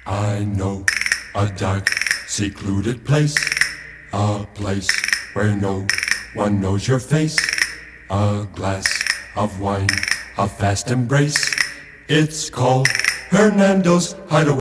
I know a dark, secluded place, a place where no one knows your face. A glass of wine, a fast embrace. It's called Hernando's Hideaway.